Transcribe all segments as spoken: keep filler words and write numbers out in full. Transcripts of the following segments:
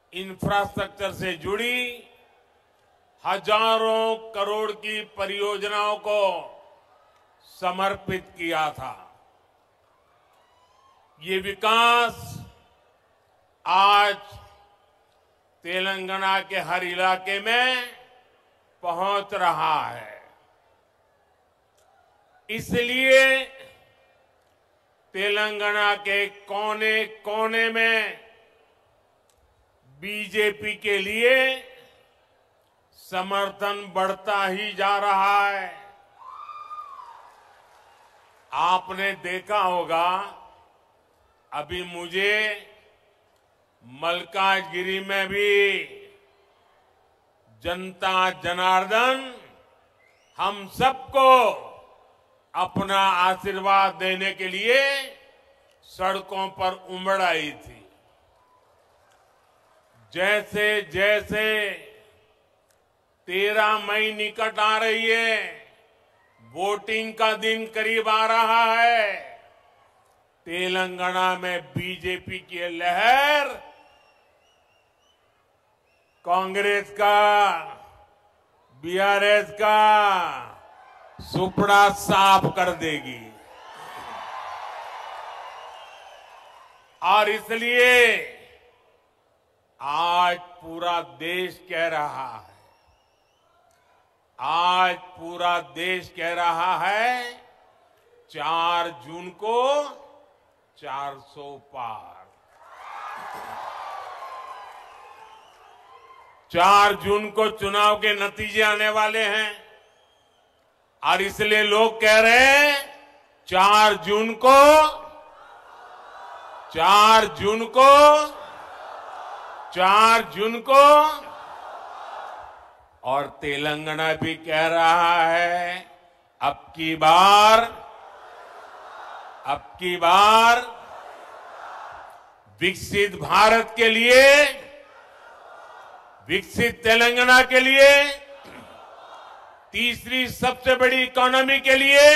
Infrastructure से जुड़ी हजारों करोड़ की परियोजनाओं को समर्पित किया था। ये विकास आज तेलंगाना के हर इलाके में पहुंच रहा है। इसलिए तेलंगाना के कोने कोने में बीजेपी के लिए समर्थन बढ़ता ही जा रहा है। आपने देखा होगा, अभी मुझे मल्काजगिरी में भी जनता जनार्दन हम सबको अपना आशीर्वाद देने के लिए सड़कों पर उमड़ आई थी। जैसे जैसे तेरह मई निकट आ रही है, वोटिंग का दिन करीब आ रहा है, तेलंगाना में बीजेपी की लहर कांग्रेस का, बीआरएस का सुपड़ा साफ कर देगी। और इसलिए आज पूरा देश कह रहा है, आज पूरा देश कह रहा है, चार जून को चार सौ पार। चार जून को चुनाव के नतीजे आने वाले हैं और इसलिए लोग कह रहे हैं चार जून को चार जून को चार जून को और तेलंगाना भी कह रहा है अब की बार अब की बार विकसित भारत के लिए, विकसित तेलंगाना के लिए, तीसरी सबसे बड़ी इकोनॉमी के लिए,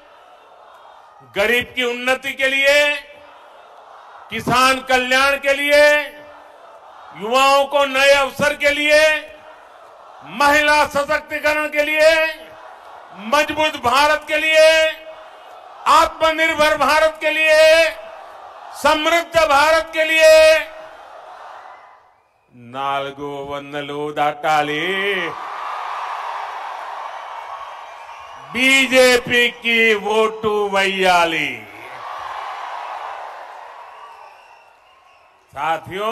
गरीब की उन्नति के लिए, किसान कल्याण के लिए, युवाओं को नए अवसर के लिए, महिला सशक्तिकरण के लिए, मजबूत भारत के लिए, आत्मनिर्भर भारत के लिए, समृद्ध भारत के लिए नाल्गो वन्नलू दाटाली बीजेपी की वोटू वैयाली। साथियों,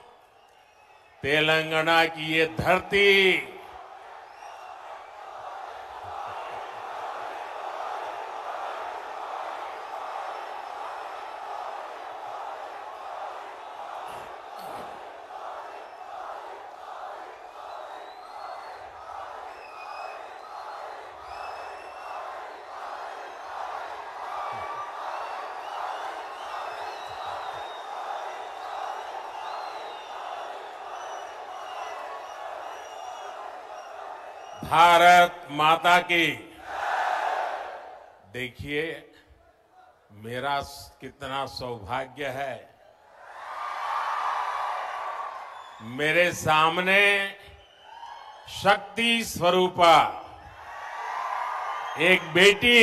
तेलंगाना की ये धरती भारत माता की। देखिए, मेरा कितना सौभाग्य है, मेरे सामने शक्ति स्वरूपा एक बेटी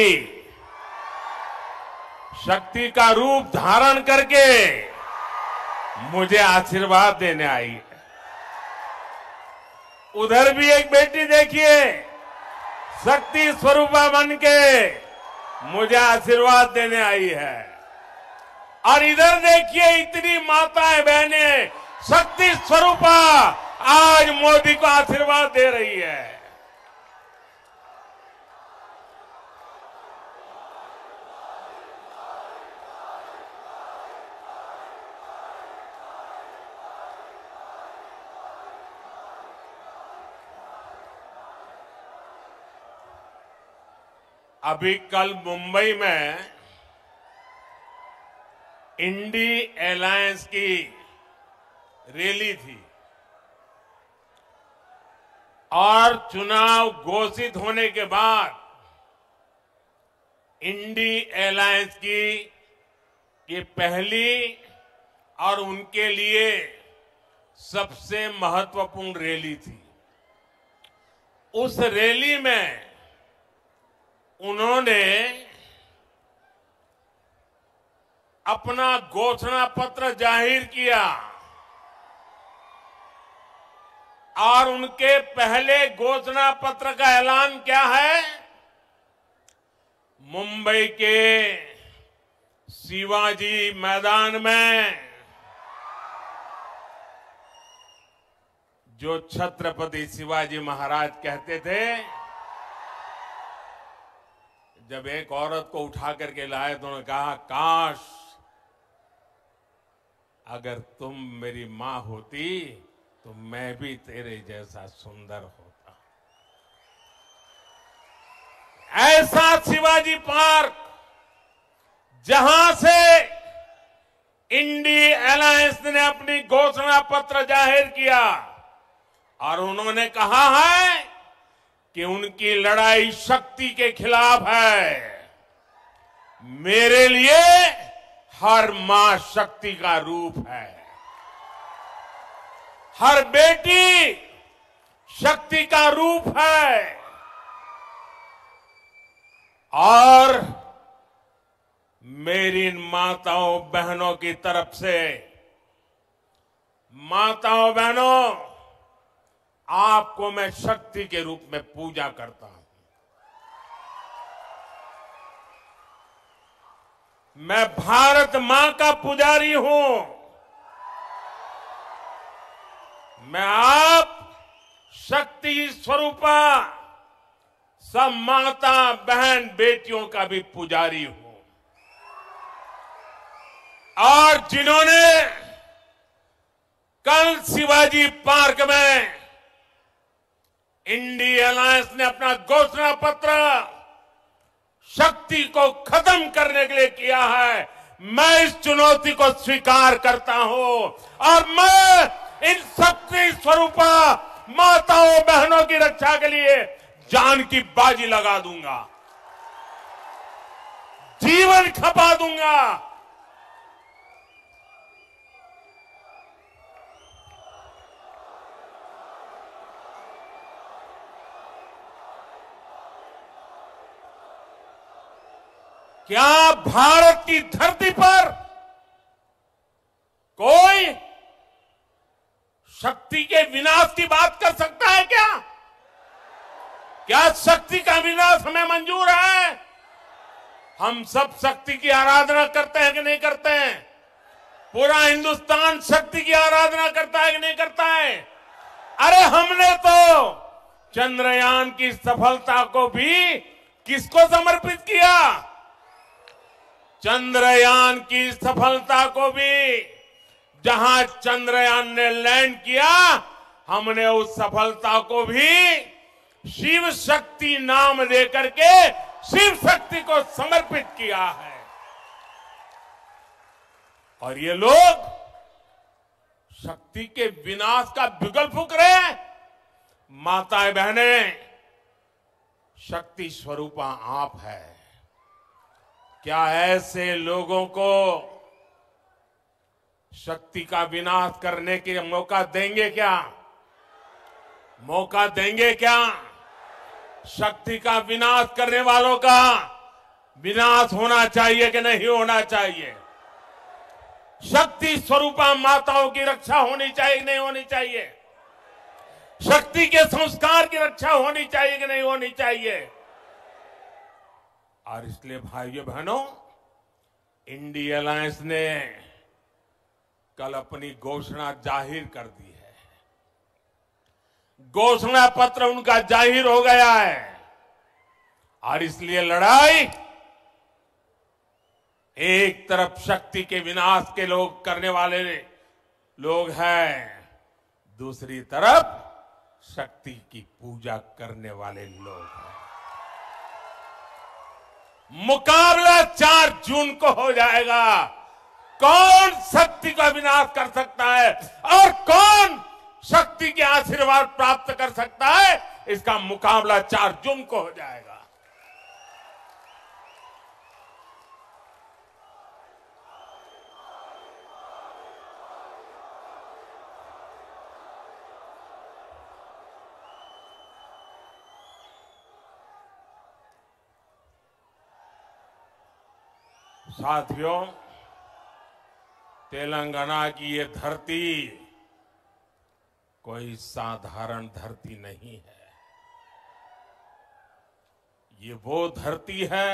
शक्ति का रूप धारण करके मुझे आशीर्वाद देने आई है। उधर भी एक बेटी देखिए, शक्ति स्वरूपा बन के मुझे आशीर्वाद देने आई है। और इधर देखिए, इतनी माताएं बहनें शक्ति स्वरूपा आज मोदी को आशीर्वाद दे रही है। अभी कल मुंबई में इंडी अलायंस की रैली थी और चुनाव घोषित होने के बाद इंडी अलायंस की ये पहली और उनके लिए सबसे महत्वपूर्ण रैली थी। उस रैली में उन्होंने अपना घोषणा पत्र जाहिर किया और उनके पहले घोषणा पत्र का ऐलान क्या है? मुंबई के शिवाजी मैदान में जो छत्रपति शिवाजी महाराज कहते थे, जब एक औरत को उठा करके लाए तो उन्होंने कहा, काश अगर तुम मेरी मां होती तो मैं भी तेरे जैसा सुंदर होता। ऐसा शिवाजी पार्क जहां से इंडी अलायंस ने अपनी घोषणा पत्र जाहिर किया और उन्होंने कहा है कि उनकी लड़ाई शक्ति के खिलाफ है। मेरे लिए हर मां शक्ति का रूप है, हर बेटी शक्ति का रूप है। और मेरी इन माताओं बहनों की तरफ से, माताओं बहनों, आपको मैं शक्ति के रूप में पूजा करता हूं। मैं भारत मां का पुजारी हूं। मैं आप शक्ति स्वरूपा सब माता बहन बेटियों का भी पुजारी हूं। और जिन्होंने कल शिवाजी पार्क में इंडी अलायंस ने अपना घोषणा पत्र शक्ति को खत्म करने के लिए किया है, मैं इस चुनौती को स्वीकार करता हूं और मैं इन शक्ति स्वरूपा माताओं बहनों की रक्षा के लिए जान की बाजी लगा दूंगा, जीवन खपा दूंगा। क्या भारत की धरती पर कोई शक्ति के विनाश की बात कर सकता है? क्या क्या शक्ति का विनाश हमें मंजूर है? हम सब शक्ति की आराधना करते हैं कि नहीं करते हैं? पूरा हिंदुस्तान शक्ति की आराधना करता है कि नहीं करता है? अरे हमने तो चंद्रयान की सफलता को भी किसको समर्पित किया? चंद्रयान की सफलता को भी, जहां चंद्रयान ने लैंड किया, हमने उस सफलता को भी शिव शक्ति नाम देकर के शिव शक्ति को समर्पित किया है। और ये लोग शक्ति के विनाश का बिगुल फूंक रहे हैं। माताएं बहनें, शक्ति स्वरूपा आप है। क्या ऐसे लोगों को शक्ति का विनाश करने के मौका देंगे? क्या मौका देंगे? क्या शक्ति का विनाश करने वालों का विनाश होना चाहिए कि नहीं होना चाहिए? शक्ति स्वरूपा माताओं की रक्षा होनी चाहिए कि नहीं होनी चाहिए? शक्ति के संस्कार की रक्षा होनी चाहिए कि नहीं होनी चाहिए? और इसलिए भाइयों बहनों, इंडी अलायंस ने कल अपनी घोषणा जाहिर कर दी है। घोषणा पत्र उनका जाहिर हो गया है और इसलिए लड़ाई एक तरफ शक्ति के विनाश के लोग करने वाले लोग हैं, दूसरी तरफ शक्ति की पूजा करने वाले लोग हैं। मुकाबला चार जून को हो जाएगा। कौन शक्ति का विनाश कर सकता है और कौन शक्ति के आशीर्वाद प्राप्त कर सकता है, इसका मुकाबला चार जून को हो जाएगा। साथियों, तेलंगाना की ये धरती कोई साधारण धरती नहीं है। ये वो धरती है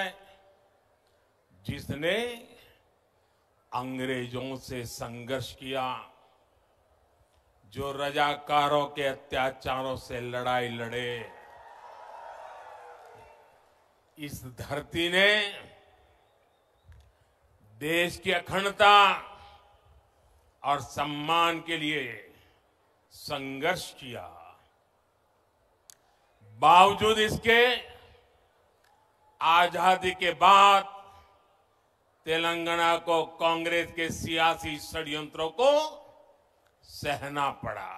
जिसने अंग्रेजों से संघर्ष किया, जो रजाकारों के अत्याचारों से लड़ाई लड़े। इस धरती ने देश की अखंडता और सम्मान के लिए संघर्ष किया। बावजूद इसके आजादी के बाद तेलंगाना को कांग्रेस के सियासी षड्यंत्रों को सहना पड़ा।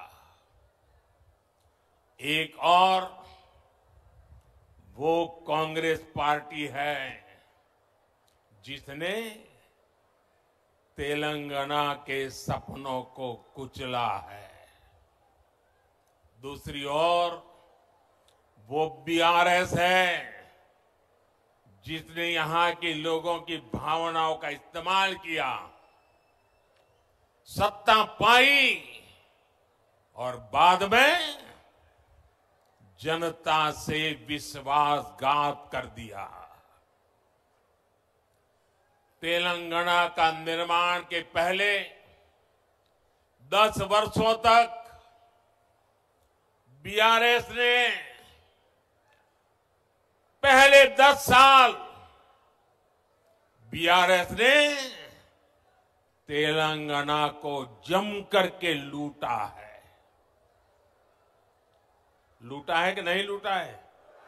एक और वो कांग्रेस पार्टी है जिसने तेलंगाना के सपनों को कुचला है। दूसरी ओर वो बीआरएस है जिसने यहां के लोगों की भावनाओं का इस्तेमाल किया, सत्ता पाई और बाद में जनता से विश्वासघात कर दिया। तेलंगाना का निर्माण के पहले दस वर्षों तक बीआरएस ने पहले दस साल बीआरएस ने तेलंगाना को जम करके लूटा है। लूटा है कि नहीं लूटा है?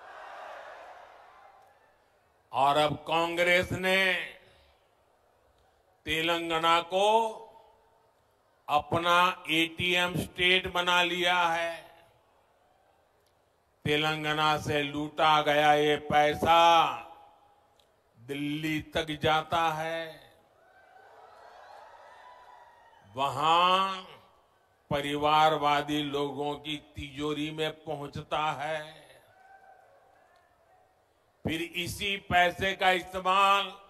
और अब कांग्रेस ने तेलंगाना को अपना एटीएम स्टेट बना लिया है। तेलंगाना से लूटा गया ये पैसा दिल्ली तक जाता है, वहां परिवारवादी लोगों की तिजोरी में पहुंचता है। फिर इसी पैसे का इस्तेमाल